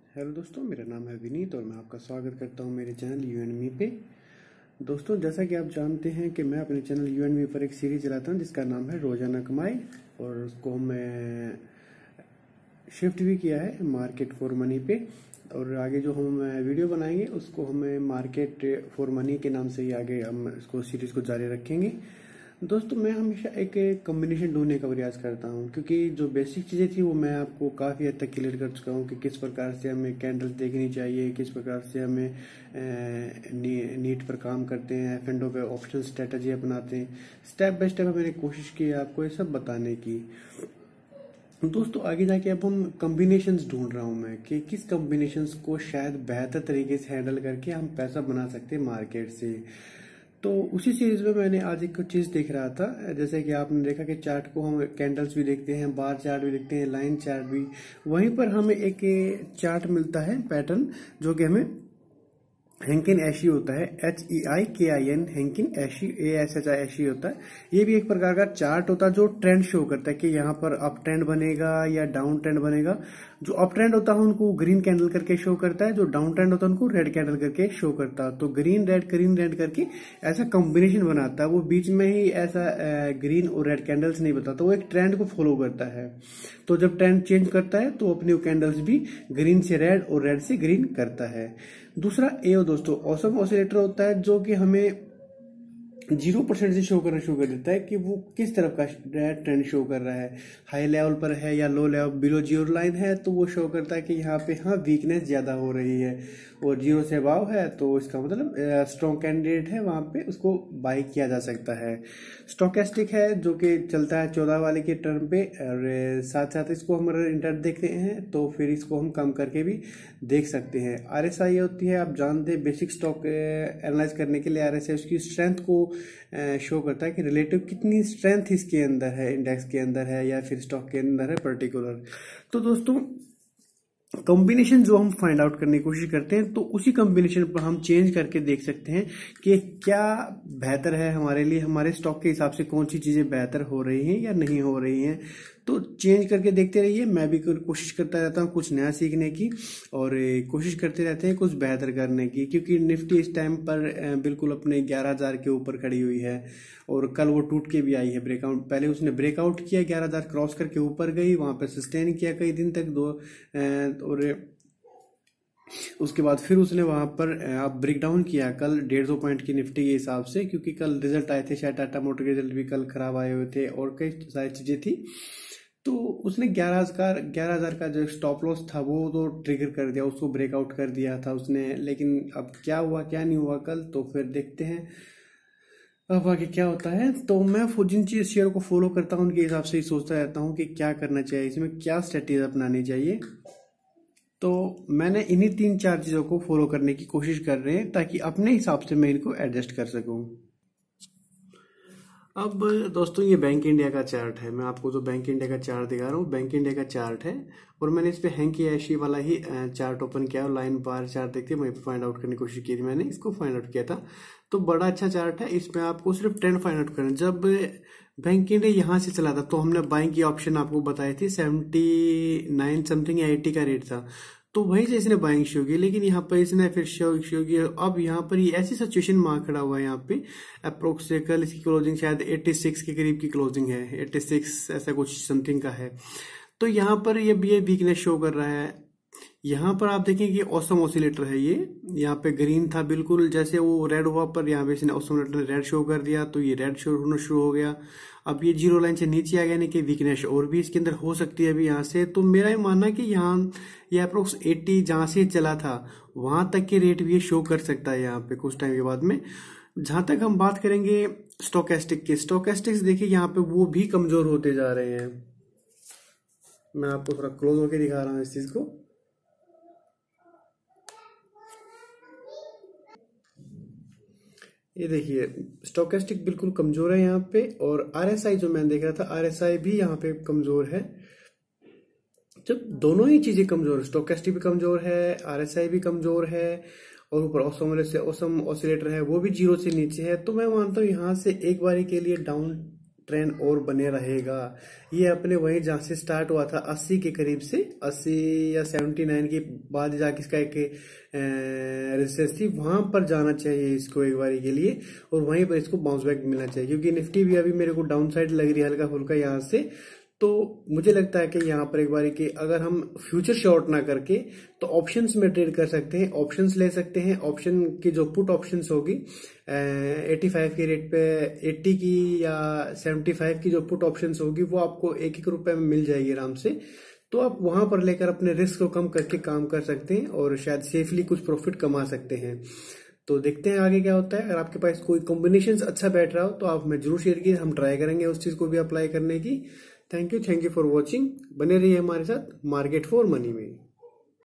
Hello दोस्तों, मेरा नाम है विनीत और मैं आपका स्वागत करता हूं मेरे चैनल यू एंड मी पे। दोस्तों, जैसा कि आप जानते हैं कि मैं अपने चैनल यू एंड मी पर एक सीरीज चलाता हूं जिसका नाम है रोजाना कमाई, और उसको मैं शिफ्ट भी किया है मार्केट फॉर मनी पे। और आगे जो हम वीडियो बनाएंगे उसको हमें मार्केट फॉर मनी के नाम से ही आगे हम इसको सीरीज को जारी रखेंगे। दोस्तों, मैं हमेशा एक कॉम्बिनेशन ढूंढने का प्रयास करता हूं, क्योंकि जो बेसिक चीज़ें थी वो मैं आपको काफ़ी हद तक क्लियर कर चुका हूं कि किस प्रकार से हमें कैंडल्स देखनी चाहिए, किस प्रकार से हमें नीट पर काम करते हैं, एफ&ओ पे ऑप्शन स्ट्रेटजी अपनाते हैं। स्टेप बाय स्टेप मैंने कोशिश की है आपको ये सब बताने की। दोस्तों, आगे जाके अब हम कॉम्बिनेशंस ढूंढ रहा हूं मैं कि किस कॉम्बिनेशंस को शायद बेहतर तरीके से हैंडल करके हम पैसा बना सकते हैं मार्केट से। तो उसी सीरीज में मैंने आज एक चीज देख रहा था, जैसे कि आपने देखा कि चार्ट को हम कैंडल्स भी देखते हैं, बार चार्ट भी देखते हैं, लाइन चार्ट भी। वहीं पर हमें एक चार्ट मिलता है पैटर्न, जो कि हमें हैंकिन ऐशी होता है, HEIKIN, हैंकिन ऐशी, ASHI होता है। ये भी एक प्रकार का चार्ट होता है जो ट्रेंड शो करता है कि यहाँ पर अप ट्रेंड बनेगा या डाउन ट्रेंड बनेगा। जो अप ट्रेंड होता है उनको ग्रीन कैंडल करके शो करता है, जो डाउन ट्रेंड होता है उनको रेड कैंडल करके शो करता है। तो ग्रीन रेड करके ऐसा कॉम्बिनेशन बनाता है। वो बीच में ही ऐसा ग्रीन और रेड कैंडल्स नहीं बताता, वो एक ट्रेंड को फॉलो करता है। तो जब ट्रेंड चेंज करता है तो अपनी कैंडल्स भी ग्रीन से रेड और रेड से ग्रीन करता है। दूसरा एओ दोस्तों ऑसम ऑसिलेटर होता है, जो कि हमें 0% से शो करना शुरू कर देता है कि वो किस तरफ का ट्रेंड शो कर रहा है, हाई लेवल पर है या low level, below zero line है तो वो शो करता है कि यहाँ पे हाँ वीकनेस ज्यादा हो रही है, और जीरो से अबाव है तो इसका मतलब स्ट्रॉन्ग कैंडिडेट है, वहां पे उसको बाई किया जा सकता है। स्टोकेस्टिक है जो कि चलता है 14 वाले के टर्म पे, और साथ साथ इसको हम अगर इंटर देखते हैं तो फिर इसको हम कम करके भी देख सकते हैं। RSI होती है, आप जानते हैं, बेसिक स्टॉक एनालाइज करने के लिए RSI उसकी स्ट्रेंथ को शो करता है कि रिलेटिव कितनी स्ट्रेंथ इसके अंदर है, इंडेक्स के अंदर है या फिर स्टॉक के अंदर है पर्टिकुलर। तो दोस्तों, कॉम्बिनेशन जो हम फाइंड आउट करने की कोशिश करते हैं तो उसी कॉम्बिनेशन पर हम चेंज करके देख सकते हैं कि क्या बेहतर है हमारे लिए, हमारे स्टॉक के हिसाब से कौन सी चीजें बेहतर हो रही हैं या नहीं हो रही हैं। तो चेंज करके देखते रहिए। मैं भी कोशिश करता रहता हूँ कुछ नया सीखने की, और कोशिश करते रहते हैं कुछ बेहतर करने की, क्योंकि निफ्टी इस टाइम पर बिल्कुल अपने 11,000 के ऊपर खड़ी हुई है, और कल वो टूट के भी आई है ब्रेकआउट। पहले उसने ब्रेकआउट किया, 11,000 क्रॉस करके ऊपर गई, वहां पर सस्टेन किया कई दिन तक और उसके बाद फिर उसने वहां पर अब ब्रेक डाउन किया कल 150 पॉइंट की निफ्टी के हिसाब से, क्योंकि कल रिजल्ट आए थे, शायद टाटा मोटर के रिजल्ट भी कल खराब आए हुए थे और कई सारी चीजें थी। तो उसने 11,000 का जो स्टॉप लॉस था वो तो ट्रिगर कर दिया, उसको ब्रेकआउट कर दिया था उसने। लेकिन अब क्या हुआ क्या नहीं हुआ कल, तो फिर देखते हैं अब आगे क्या होता है। तो मैं जिन चीज शेयर को फॉलो करता हूँ उनके हिसाब से ही सोचता रहता हूँ कि क्या करना चाहिए, इसमें क्या स्ट्रेटेजी अपनानी चाहिए। तो मैंने इन्हीं 3-4 चीजों को फॉलो करने की कोशिश कर रहे हैं ताकि अपने हिसाब से मैं इनको एडजस्ट कर सकूं। अब दोस्तों, ये बैंक इंडिया का चार्ट है। मैं आपको जो बैंक इंडिया का चार्ट दिखा रहा हूँ, बैंक इंडिया का चार्ट है, और मैंने इस पे हैंकी ऐशी वाला ही चार्ट ओपन किया और लाइन बार चार्ट देखते वहीं पे फाइंड आउट करने की कोशिश की थी। मैंने इसको फाइंड आउट किया था, तो बड़ा अच्छा चार्ट है। इसमें आपको सिर्फ ट्रेंड फाइंड आउट करना। जब बैंक इंडिया यहाँ से चला था तो हमने बाइंग की ऑप्शन आपको बताई थी, 79 समथिंग या 80 का रेट था, तो वहीं से इसने बाइंग शो की। लेकिन यहाँ पर इसने फिर शो किया। अब यहाँ पर ये ऐसी सिचुएशन मार खड़ा हुआ है, यहाँ पे अप्रोक्स कल इसकी क्लोजिंग शायद 86 के करीब की क्लोजिंग है, 86 ऐसा कुछ समथिंग का है। तो यहाँ पर ये वीकनेस शो कर रहा है। यहाँ पर आप देखें कि ऑसम ऑसिलेटर है ये, यहाँ पे ग्रीन था बिल्कुल, जैसे वो रेड हुआ पर यहाँ पे इसने ऑसम ऑसिलेटर ने रेड शो कर दिया, तो ये रेड शो होना शुरू हो गया। अब ये जीरो लाइन से नीचे आ गया, यानी कि वीकनेस और भी इसके अंदर हो सकती है अभी यहाँ से। तो मेरा ये मानना है कि यहाँ ये अप्रोक्स 80 जहां से चला था वहां तक के रेट भी ये शो कर सकता है यहाँ पे कुछ टाइम के बाद में। जहां तक हम बात करेंगे स्टोकेस्टिक के, स्टोकेस्टिक्स देखिए यहाँ पे वो भी कमजोर होते जा रहे हैं। मैं आपको थोड़ा क्लोज होकर दिखा रहा हूँ इस चीज को। ये देखिए स्टोकेस्टिक बिल्कुल कमजोर है यहाँ पे, और RSI जो मैंने देख रहा था RSI भी यहाँ पे कमजोर है। जब दोनों ही चीजें कमजोर है, स्टोकेस्टिक भी कमजोर है, RSI भी कमजोर है, और ऊपर ऑसम ऑसिलेटर है वो भी जीरो से नीचे है, तो मैं मानता हूँ यहाँ से एक बारी के लिए डाउन ट्रेंड और बने रहेगा। ये अपने वहीं जहां से स्टार्ट हुआ था 80 के करीब से, 80 या 79 के बाद जाके इसका एक रेजिस्टेंस थी, वहां पर जाना चाहिए इसको एक बारी के लिए, और वहीं पर इसको बाउंस बैक मिलना चाहिए। क्योंकि निफ्टी भी अभी मेरे को डाउन साइड लग रही है हल्का फुल्का यहाँ से, तो मुझे लगता है कि यहाँ पर एक बारी के अगर हम फ्यूचर शॉर्ट ना करके तो ऑप्शंस में ट्रेड कर सकते हैं, ऑप्शंस ले सकते हैं। ऑप्शन की जो पुट ऑप्शंस होगी 85 के रेट पे 80 की या 75 की जो पुट ऑप्शंस होगी वो आपको ₹1 में मिल जाएगी आराम से। तो आप वहां पर लेकर अपने रिस्क को कम करके काम कर सकते हैं और शायद सेफली कुछ प्रॉफिट कमा सकते हैं। तो देखते हैं आगे क्या होता है। अगर आपके पास कोई कॉम्बिनेशन अच्छा बैठ रहा हो तो आप हमें जरूर शेयर कीजिए, हम ट्राई करेंगे उस चीज को भी अप्लाई करने की। Thank you for watching. बने रहिए हमारे साथ मार्केट फॉर मनी में।